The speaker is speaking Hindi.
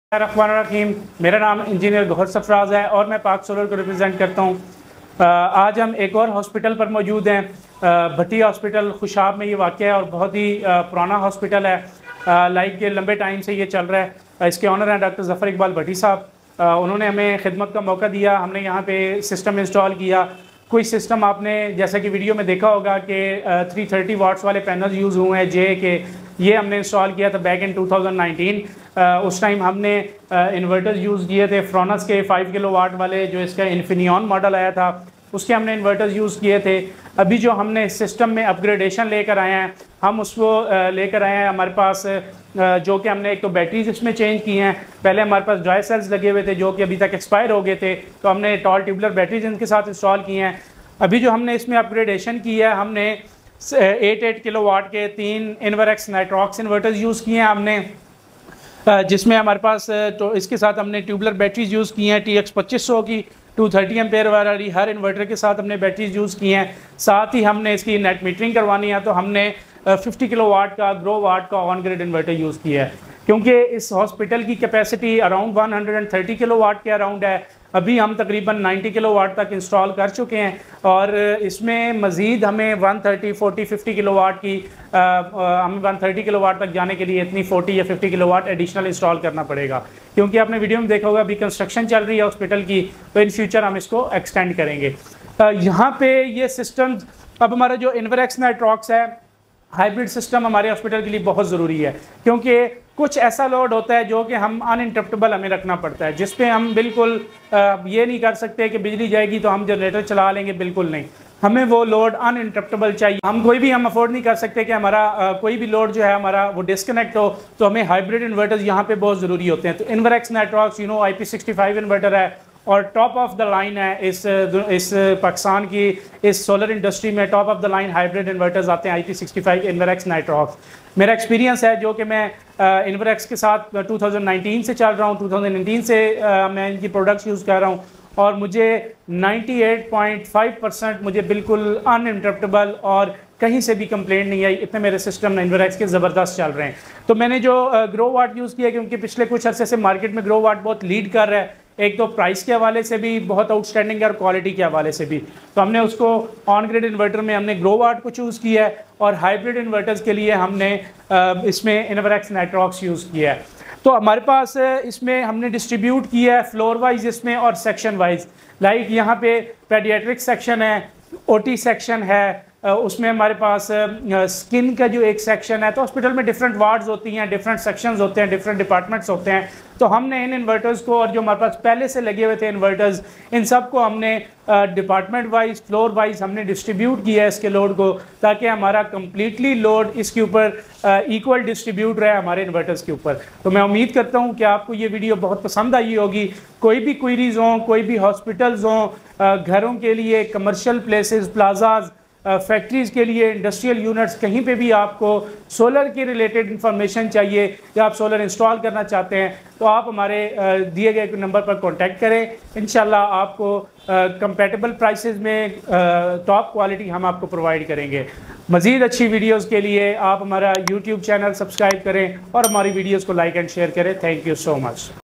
रहीम, मेरा नाम इंजीनियर गौहर सरफराज है और मैं पाक सोलर को रिप्रेजेंट करता हूँ। आज हम एक और हॉस्पिटल पर मौजूद हैं। भट्टी हॉस्पिटल खुशाब में ये वाक़ है और बहुत ही पुराना हॉस्पिटल है। लाइक के लंबे टाइम से ये चल रहा है। इसके ऑनर हैं डॉक्टर ज़फ़र इकबाल भट्टी साहब। उन्होंने हमें खिदमत का मौका दिया, हमने यहाँ पे सिस्टम इंस्टॉल किया। कोई सिस्टम आपने जैसा कि वीडियो में देखा होगा कि 330 वाट्स वाले पैनल यूज़ हुए हैं जे के, ये हमने इंस्टॉल किया था बैक इन 2019। उस टाइम हमने इन्वर्टर्स यूज़ किए थे फ्रोनस के 5 किलोवाट वाले, जो इसका इन्फिनियॉन मॉडल आया था उसके हमने इन्वर्टर्स यूज़ किए थे। अभी जो हमने सिस्टम में अपग्रेडेशन लेकर आए हैं, हम उसको लेकर आए हैं हमारे पास, जो कि हमने एक तो बैटरीज इसमें चेंज की हैं। पहले हमारे पास ड्राई सेल्स लगे हुए थे जो कि अभी तक एक्सपायर हो गए थे, तो हमने टॉल ट्यूबुलर बैटरीज इनके साथ इंस्टॉल की हैं। अभी जो हमने इसमें अपग्रेडेशन की है, हमने 8 किलोवाट के 3 इन्वरक्स नाइट्रॉक्स इन्वर्टर्स यूज़ किए हैं हमने, जिसमें हमारे पास तो इसके साथ हमने ट्यूबुलर बैटरीज यूज़ की हैं TX 2500 की 230 एम्पेयर वाली। हर इन्वर्टर के साथ हमने बैटरीज यूज़ की हैं। साथ ही हमने इसकी नेट मीटरिंग करवानी है, तो हमने 50 किलोवाट का ग्रो वाट का ऑन ग्रिड इन्वर्टर यूज़ किया है, क्योंकि इस हॉस्पिटल की कैपेसिटी अराउंड 130 किलोवाट के अराउंड है। अभी हम तकरीबन 90 किलोवाट तक इंस्टॉल कर चुके हैं और इसमें मज़ीद हमें 130, 40, 50 किलोवाट की हमें 130 किलोवाट तक जाने के लिए इतनी 40 या 50 किलोवाट एडिशनल इंस्टॉल करना पड़ेगा, क्योंकि आपने वीडियो में देखा होगा अभी कंस्ट्रक्शन चल रही है हॉस्पिटल की, तो इन फ्यूचर हम इसको एक्सटेंड करेंगे। यहाँ पे ये सिस्टम, अब हमारा जो इन्वरक्स नाइट्रॉक्स है हाइब्रिड सिस्टम हमारे हॉस्पिटल के लिए बहुत ज़रूरी है, क्योंकि कुछ ऐसा लोड होता है जो कि हम अनइंटरप्टेबल हमें रखना पड़ता है, जिस पे हम बिल्कुल ये नहीं कर सकते कि बिजली जाएगी तो हम जनरेटर चला लेंगे, बिल्कुल नहीं। हमें वो लोड अनइंटरप्टेबल चाहिए। हम अफोर्ड नहीं कर सकते कि हमारा कोई भी लोड जो है हमारा वो डिस्कनेक्ट हो, तो हमें हाइब्रिड इन्वर्टर्स यहाँ पे बहुत ज़रूरी होते हैं। तो इन्वरक्स नाइट्रॉक्स IP65 इन्वर्टर है और टॉप ऑफ द लाइन है इस पाकिस्तान की इस सोलर इंडस्ट्री में। Top of the line hybrid inverters आते हैं IP65 इन्वरक्स नाइट्रॉक्स। मेरा एक्सपीरियंस है जो कि मैं इन्वरक्स के साथ 2019 से चल रहा हूँ, 2019 से मैं इनकी प्रोडक्ट्स यूज़ कर रहा हूँ और मुझे 98.5% मुझे बिल्कुल अनइंटरप्टेबल और कहीं से भी कंप्लेंट नहीं आई। इतने मेरे सिस्टम इन्वरक्स के ज़बरदस्त चल रहे हैं। तो मैंने जो ग्रो वाट यूज़ किया, क्योंकि पिछले कुछ अरसे से मार्केट में ग्रो वाट बहुत लीड कर रहा है, एक तो प्राइस के हवाले से भी बहुत आउटस्टैंडिंग है और क्वालिटी के हवाले से भी, तो हमने उसको ऑन ग्रिड इन्वर्टर में हमने ग्रो वाट को चूज़ किया है और हाइब्रिड इन्वर्टर्स के लिए हमने इसमें इन्वरक्स नाइट्रॉक्स यूज़ किया है। तो हमारे पास इसमें हमने डिस्ट्रीब्यूट किया है फ्लोर वाइज इसमें और सेक्शन वाइज। लाइक यहाँ पे पेडियाट्रिक सेक्शन है, OT सेक्शन है, उसमें हमारे पास स्किन का जो एक सेक्शन है। तो हॉस्पिटल में डिफरेंट वार्ड्स होती हैं, डिफरेंट सेक्शंस होते हैं, डिफरेंट डिपार्टमेंट्स होते हैं। तो हमने इन इन्वर्टर्स को और जो हमारे पास पहले से लगे हुए थे इन्वर्टर्स, इन सब को हमने डिपार्टमेंट वाइज फ्लोर वाइज हमने डिस्ट्रीब्यूट किया है इसके लोड को, ताकि हमारा कम्प्लीटली लोड इसके ऊपर इक्वल डिस्ट्रीब्यूट रहे हमारे इन्वर्टर्स के ऊपर। तो मैं उम्मीद करता हूँ कि आपको ये वीडियो बहुत पसंद आई होगी। कोई भी क्वेरीज हों, कोई भी हॉस्पिटल्स हों, घरों के लिए, कमर्शियल प्लेसेस, प्लाजाज, फैक्ट्रीज़ के लिए, इंडस्ट्रियल यूनिट्स, कहीं पे भी आपको सोलर के रिलेटेड इंफॉर्मेशन चाहिए या आप सोलर इंस्टॉल करना चाहते हैं, तो आप हमारे दिए गए नंबर पर कांटेक्ट करें। इंशाल्लाह आपको कंपैटिबल प्राइसेस में टॉप क्वालिटी हम आपको प्रोवाइड करेंगे। मज़ीद अच्छी वीडियोस के लिए आप हमारा YouTube चैनल सब्सक्राइब करें और हमारी वीडियोस को लाइक एंड शेयर करें। Thank you so much.